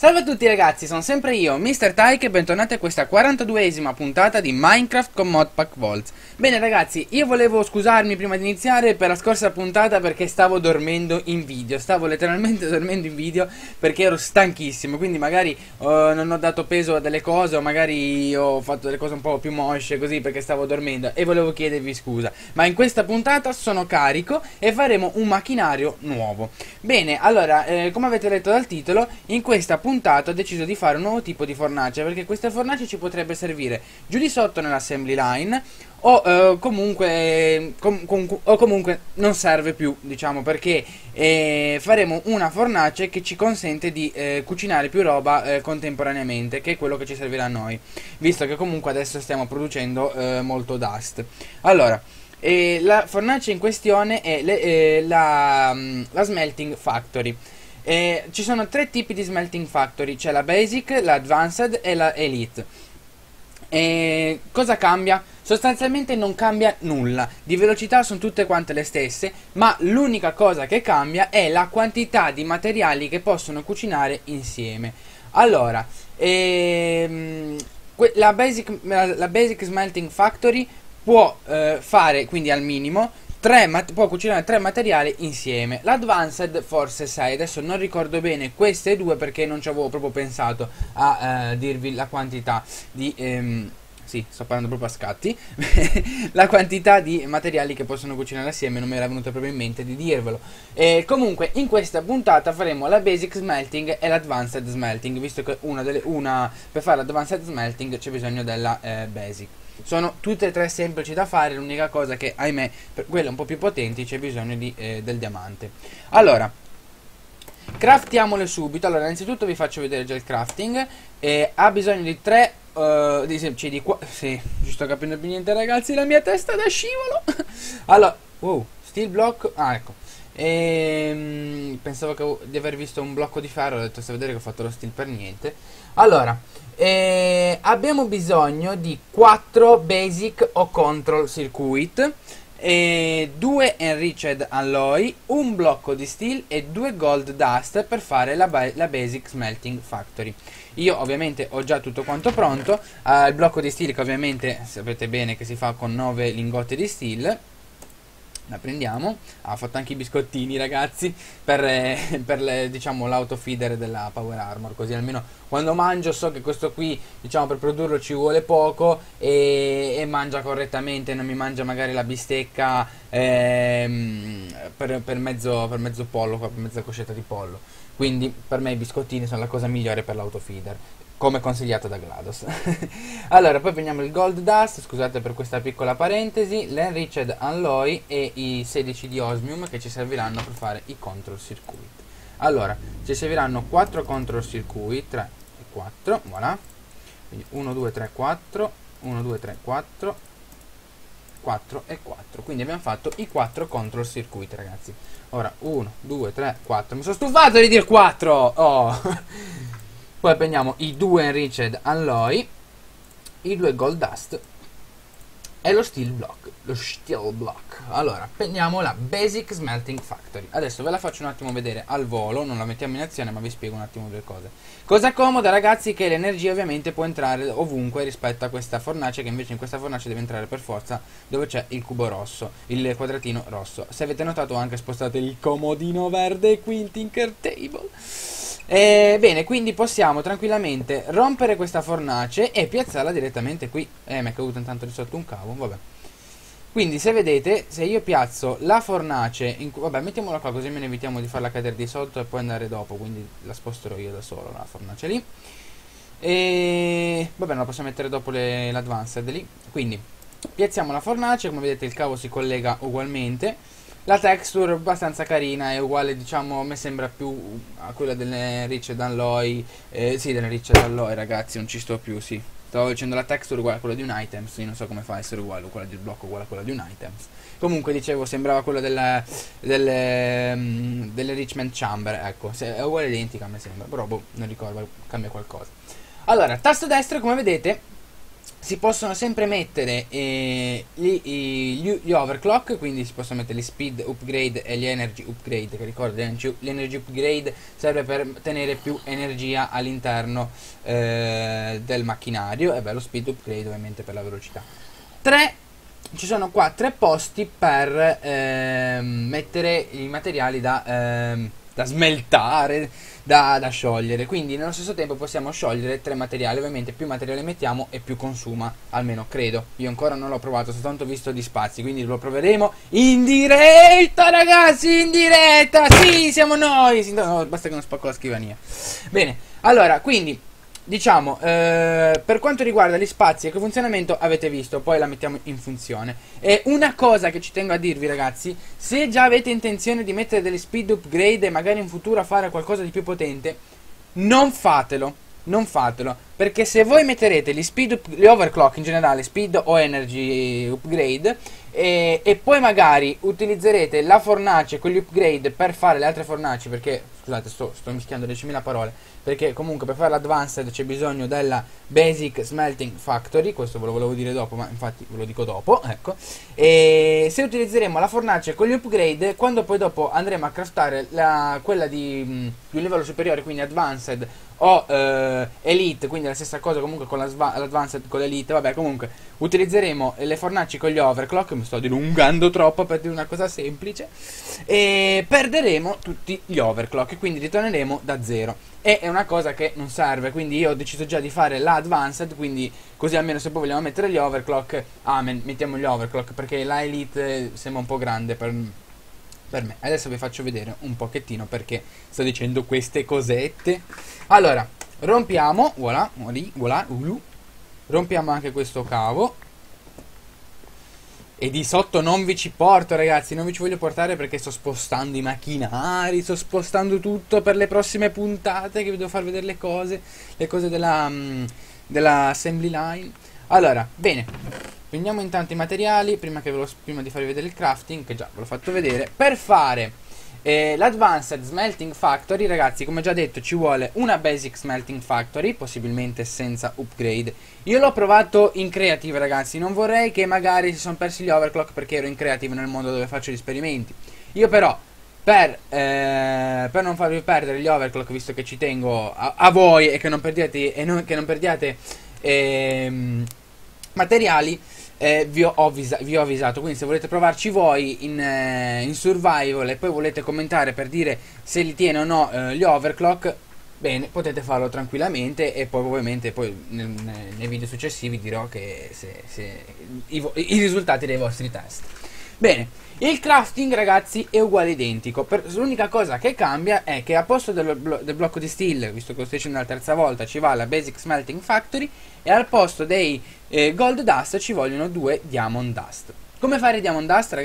Salve a tutti ragazzi, sono sempre io, Mr. Tyke, e bentornati a questa 42esima puntata di Minecraft con Modpack Volts. Bene ragazzi, io volevo scusarmi prima di iniziare per la scorsa puntata perché stavo dormendo in video. Stavo letteralmente dormendo in video perché ero stanchissimo, quindi magari non ho dato peso a delle cose o magari ho fatto delle cose un po' più mosce così perché stavo dormendo e volevo chiedervi scusa. Ma in questa puntata sono carico e faremo un macchinario nuovo. Bene, allora, come avete letto dal titolo, in questa puntata ho deciso di fare un nuovo tipo di fornace, perché questa fornace ci potrebbe servire giù di sotto nell'assembly line o comunque non serve più, diciamo, perché faremo una fornace che ci consente di cucinare più roba contemporaneamente, che è quello che ci servirà a noi, visto che comunque adesso stiamo producendo molto dust. Allora, la fornace in questione è la Smelting Factory. Ci sono tre tipi di Smelting Factory: c'è la Basic, la Advanced e la Elite. Cosa cambia? Sostanzialmente non cambia nulla, di velocità sono tutte quante le stesse, ma l'unica cosa che cambia è la quantità di materiali che possono cucinare insieme. Allora, la Basic Smelting Factory può fare, quindi al minimo, può cucinare 3 materiali insieme. L'Advanced forse 6, adesso non ricordo bene queste due perché non ci avevo proprio pensato a dirvi la quantità di sì, sto parlando proprio a scatti. La quantità di materiali che possono cucinare assieme non mi era venuto proprio in mente di dirvelo. Comunque in questa puntata faremo la Basic Smelting e l'Advanced Smelting, visto che per fare l'Advanced Smelting c'è bisogno della Basic. Sono tutte e tre semplici da fare, l'unica cosa che, ahimè, per quelle un po' più potenti c'è bisogno del diamante. Allora, craftiamole subito. Allora, innanzitutto vi faccio vedere già il crafting. Ha bisogno di 3 sì, ci sto capendo più niente ragazzi, la mia testa da scivolo. Allora, wow, steel block, ecco. Pensavo di aver visto un blocco di ferro, ho detto sta a vedere che ho fatto lo steel per niente. Allora, abbiamo bisogno di 4 basic o control circuit, 2 enriched alloy, un blocco di steel e 2 gold dust per fare la basic smelting factory. Io ovviamente ho già tutto quanto pronto. Il blocco di steel, che ovviamente sapete bene che si fa con 9 lingotti di steel. La prendiamo. Ho fatto anche i biscottini ragazzi per diciamo l'autofeeder della power armor, così almeno quando mangio so che questo qui, diciamo, per produrlo ci vuole poco e mangia correttamente, non mi mangia magari la bistecca per mezzo pollo, per mezza coscetta di pollo. Quindi per me i biscottini sono la cosa migliore per l'autofeeder, come consigliato da GLaDOS. Allora, poi prendiamo il gold dust, scusate per questa piccola parentesi, l'enriched alloy e i 16 di osmium che ci serviranno per fare i control circuit. Allora, ci serviranno 4 control circuit, 3 e 4, voilà. Quindi 1, 2, 3, 4, 1, 2, 3, 4, 4 e 4. Quindi abbiamo fatto i 4 control circuit ragazzi. Ora 1, 2, 3, 4. Mi sono stufato di dire 4. Oh. Poi prendiamo i 2 enriched alloy, i 2 gold dust e lo steel block. Allora, prendiamo la Basic Smelting Factory. Adesso ve la faccio un attimo vedere al volo, non la mettiamo in azione, ma vi spiego un attimo due cose. Cosa comoda ragazzi, che l'energia ovviamente può entrare ovunque rispetto a questa fornace, che invece in questa fornace deve entrare per forza dove c'è il cubo rosso, il quadratino rosso. Se avete notato ho anche spostato il comodino verde qui, il Tinker Table. Bene, quindi possiamo tranquillamente rompere questa fornace e piazzarla direttamente qui. Mi è caduto intanto di sotto un cavo, vabbè. Quindi se vedete, se io piazzo la fornace vabbè, mettiamola qua così me ne evitiamo di farla cadere di sotto e poi andare dopo, quindi la sposterò io da solo la fornace lì. E vabbè, non la posso mettere dopo l'advanced lì. Quindi piazziamo la fornace, come vedete il cavo si collega ugualmente. La texture è abbastanza carina, è uguale, diciamo, a me sembra più a quella dell'enriched alloy. Sì, dell'enriched alloy ragazzi, non ci sto più, sì. Stavo dicendo la texture uguale a quella di un item, sì, non so come fa a essere uguale, quella del blocco uguale a quella di un item. Comunque dicevo, sembrava quella dell'enrichment chamber, ecco, è uguale, identica a me sembra, però boh, non ricordo, cambia qualcosa. Allora, tasto destro, come vedete, si possono sempre mettere gli overclock, quindi si possono mettere gli speed upgrade e gli energy upgrade, che ricordo l'energy upgrade serve per tenere più energia all'interno del macchinario, e beh, lo speed upgrade ovviamente per la velocità. Ci sono qua 3 posti per mettere i materiali da smeltare, da sciogliere, quindi nello stesso tempo possiamo sciogliere 3 materiali. Ovviamente più materiale mettiamo e più consuma, almeno credo. Io ancora non l'ho provato, soltanto visto gli spazi, quindi lo proveremo in diretta, ragazzi, in diretta. Sì, siamo noi. No, basta che non spacco la scrivania. Bene, allora, quindi diciamo, per quanto riguarda gli spazi e che funzionamento avete visto, poi la mettiamo in funzione. E una cosa che ci tengo a dirvi, ragazzi, se già avete intenzione di mettere delle speed upgrade e magari in futuro a fare qualcosa di più potente, non fatelo, non fatelo, perché se voi metterete gli overclock in generale, speed o energy upgrade, e poi magari utilizzerete la fornace con gli upgrade per fare le altre fornaci, perché scusate, sto mischiando 10.000 parole, perché comunque per fare l'advanced c'è bisogno della basic smelting factory, questo ve lo volevo dire dopo, ma infatti ve lo dico dopo, ecco. E se utilizzeremo la fornace con gli upgrade, quando poi dopo andremo a craftare quella di un livello superiore, quindi advanced o elite, quindi la stessa cosa comunque con l'advanced, con l'elite, vabbè, comunque utilizzeremo le fornaci con gli overclock, mi sto dilungando troppo per dire una cosa semplice, e perderemo tutti gli overclock, quindi ritorneremo da zero, e è una cosa che non serve. Quindi io ho deciso già di fare la advanced, quindi così almeno se poi vogliamo mettere gli overclock, amen, mettiamo gli overclock, perché la elite sembra un po' grande per me. Adesso vi faccio vedere un pochettino perché sto dicendo queste cosette. Allora, rompiamo, voilà, rompiamo anche questo cavo, e di sotto non vi ci porto, ragazzi, non vi ci voglio portare perché sto spostando i macchinari, sto spostando tutto per le prossime puntate, che vi devo far vedere le cose della assembly line. Allora, bene, prendiamo intanto i materiali prima di farvi vedere il crafting, che già ve l'ho fatto vedere. Per fare l'Advanced Smelting Factory, ragazzi, come già detto, ci vuole una Basic Smelting Factory, possibilmente senza upgrade. Io l'ho provato in Creative, ragazzi, non vorrei che magari si sono persi gli overclock perché ero in Creative, nel mondo dove faccio gli esperimenti. Io però, per non farvi perdere gli overclock, visto che ci tengo a voi e che non perdiate, materiali, vi ho avvisato. Quindi se volete provarci voi in survival e poi volete commentare per dire se li tiene o no gli overclock, bene, potete farlo tranquillamente, e poi ovviamente nei video successivi dirò che i risultati dei vostri test. Bene, il crafting, ragazzi, è uguale identico. L'unica cosa che cambia è che al posto del blocco di steel, visto che lo sto dicendo la terza volta, ci va la Basic Smelting Factory, e al posto dei Gold Dust ci vogliono 2 Diamond Dust. Come fare i Diamond Dust,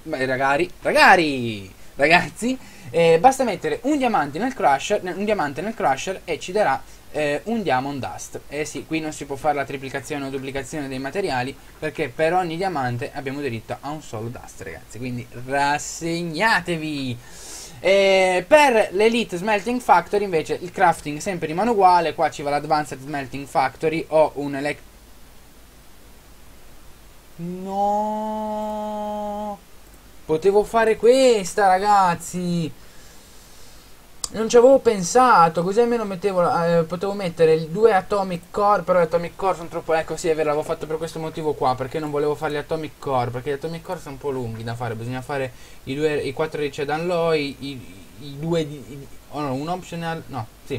ragazzi? Basta mettere un diamante nel crusher e ci darà un Diamond Dust. Sì, qui non si può fare la triplicazione o duplicazione dei materiali, perché per ogni diamante abbiamo diritto a un solo dust, ragazzi, quindi rassegnatevi. Per l'Elite Smelting Factory invece il crafting sempre rimane uguale. Qua ci va l'Advanced Smelting Factory o un No, potevo fare questa, ragazzi, non ci avevo pensato, così almeno potevo mettere 2 Atomic Core, però gli Atomic Core sono troppo, ecco sì è vero, l'avevo fatto per questo motivo qua, perché non volevo fare gli Atomic Core, perché gli Atomic Core sono un po' lunghi da fare, bisogna fare i 4 di Cedanloy, i 2 un optional, no, sì,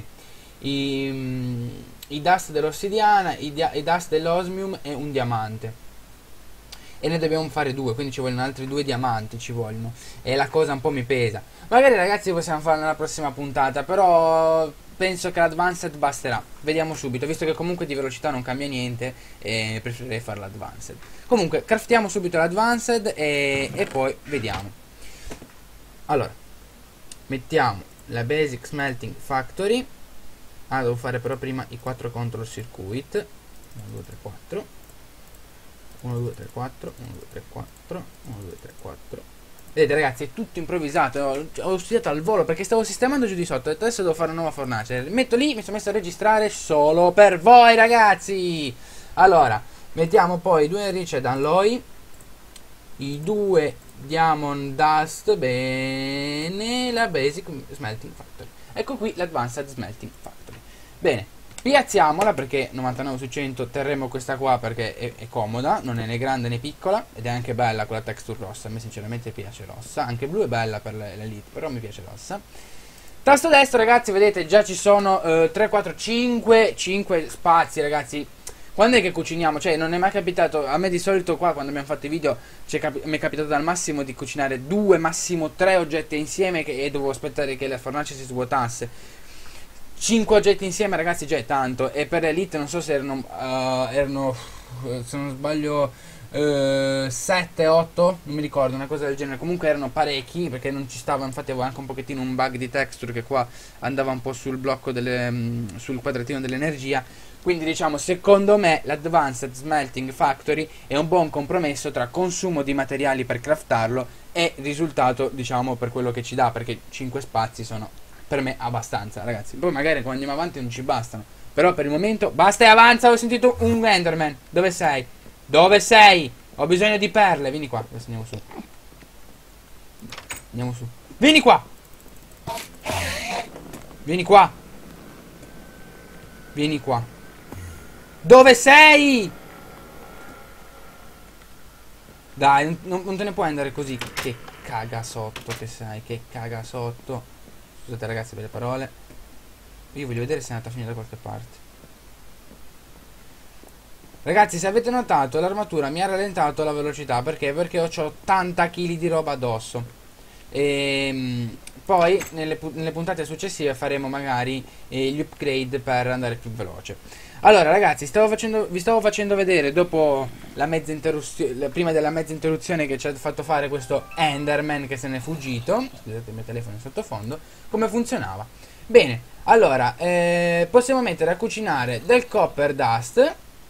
i dust dell'ossidiana, i dust dell'osmium e un diamante. E ne dobbiamo fare 2, quindi ci vogliono altri 2 diamanti, e la cosa un po' mi pesa. Magari, ragazzi, possiamo farlo nella prossima puntata, però penso che l'Advanced basterà. Vediamo subito, visto che comunque di velocità non cambia niente, e preferirei fare l'Advanced. Comunque, craftiamo subito l'Advanced e poi vediamo. Allora, mettiamo la Basic Smelting Factory. Devo fare però prima i 4 control circuit. 1, 2, 3, 4. 1, 2, 3, 4, 1, 2, 3, 4, 1, 2, 3, 4. Vedete, ragazzi, è tutto improvvisato. Ho studiato al volo perché stavo sistemando giù di sotto. Ho detto adesso devo fare una nuova fornace. Metto lì, mi sono messo a registrare solo per voi, ragazzi. Allora, Mettiamo poi 2 Enriched Alloy, i 2 Diamond Dust, bene, la Basic Smelting Factory. Ecco qui l'Advanced Smelting Factory. Bene, piazziamola perché 99 su 100 terremo questa qua perché è comoda, non è né grande né piccola ed è anche bella con la texture rossa. A me sinceramente piace rossa, anche blu è bella per l'Elite, però mi piace rossa. Tasto destro, ragazzi, vedete già ci sono 3, 4, 5 spazi, ragazzi. Quando è che cuciniamo? Cioè non è mai capitato, a me di solito qua quando abbiamo fatto i video mi è capitato al massimo di cucinare 2, massimo 3 oggetti insieme e dovevo aspettare che la fornace si svuotasse. 5 oggetti insieme, ragazzi, già è tanto. E per Elite non so se erano se non sbaglio 7, 8, non mi ricordo, una cosa del genere. Comunque erano parecchi perché non ci stava, infatti avevo anche un pochettino un bug di texture che qua andava un po' sul blocco sul quadratino dell'energia. Quindi diciamo, secondo me l'Advanced Smelting Factory è un buon compromesso tra consumo di materiali per craftarlo e risultato, diciamo, per quello che ci dà, perché 5 spazi sono per me abbastanza, ragazzi. Poi magari quando andiamo avanti non ci bastano, però per il momento basta e avanza. Ho sentito un Enderman. Dove sei? Dove sei? Ho bisogno di perle. Vieni qua. Adesso andiamo su. Andiamo su. Vieni qua. Vieni qua. Vieni qua. Dove sei? Dai, non te ne puoi andare così. Che cagasotto che sei. Che cagasotto. Scusate, ragazzi, per le parole. Io voglio vedere se è andata a finire da qualche parte. Ragazzi, se avete notato, l'armatura mi ha rallentato la velocità. Perché? Perché ho 80 kg di roba addosso. Poi nelle puntate successive faremo magari gli upgrade per andare più veloce. Allora, ragazzi, vi stavo facendo vedere dopo la mezza interruzione, prima della mezza interruzione che ci ha fatto fare questo Enderman che se n'è fuggito. Scusate, il mio telefono in sottofondo. Come funzionava? Bene, allora possiamo mettere a cucinare del copper dust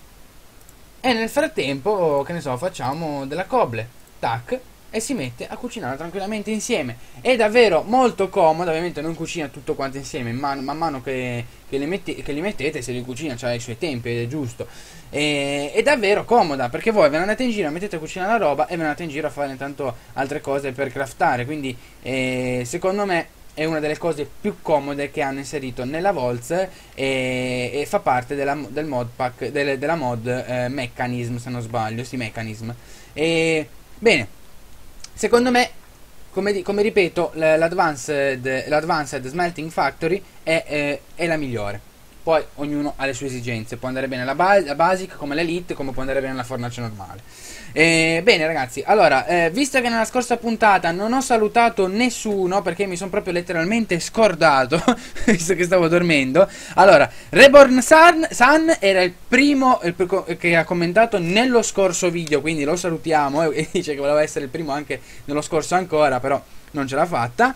e nel frattempo, che ne so, facciamo della cobble. Tac. E si mette a cucinare tranquillamente insieme. È davvero molto comodo. Ovviamente non cucina tutto quanto insieme, man mano che li mettete, se li cucina c'ha i suoi tempi, ed è giusto. È davvero comoda, perché voi ve ne andate in giro, mettete a cucinare la roba e ve ne andate in giro a fare intanto altre cose per craftare. Quindi secondo me è una delle cose più comode che hanno inserito nella Volts e fa parte del mod pack, della mod Mechanism, se non sbaglio. Sì, Mechanism. Bene, secondo me, come ripeto, l'Advanced Smelting Factory è la migliore. Poi ognuno ha le sue esigenze. Può andare bene la Basic come l'Elite, come può andare bene la fornace normale. Bene, ragazzi, allora, visto che nella scorsa puntata non ho salutato nessuno perché mi sono proprio letteralmente scordato, visto che stavo dormendo. Allora, Reborn Sun era il primo che ha commentato nello scorso video, quindi lo salutiamo e dice che voleva essere il primo anche nello scorso ancora, però non ce l'ha fatta.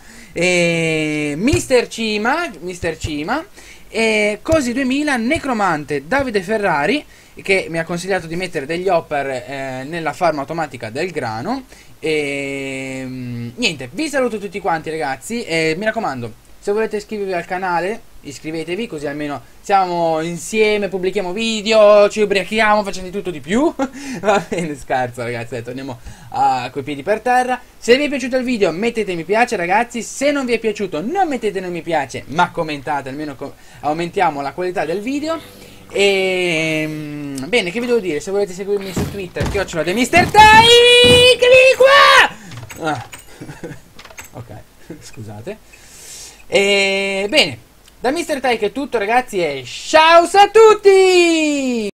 Mr. Cima e Cosi 2000, Necromante, Davide Ferrari, che mi ha consigliato di mettere degli hopper nella farm automatica del grano. E niente, vi saluto tutti quanti, ragazzi, e mi raccomando, se volete iscrivervi al canale iscrivetevi, così almeno siamo insieme, pubblichiamo video, ci ubriachiamo, facciamo di tutto di più. Va bene, scherzo, ragazzi, dai, torniamo coi piedi per terra. Se vi è piaciuto il video mettete mi piace, ragazzi. Se non vi è piaciuto non mettete non mi piace, ma commentate, almeno aumentiamo la qualità del video. E bene, che vi devo dire? Se volete seguirmi su Twitter, @MrTai, vieni qua. Ok, scusate. Bene, da Mr. Tyke è tutto, ragazzi, e ciao a tutti!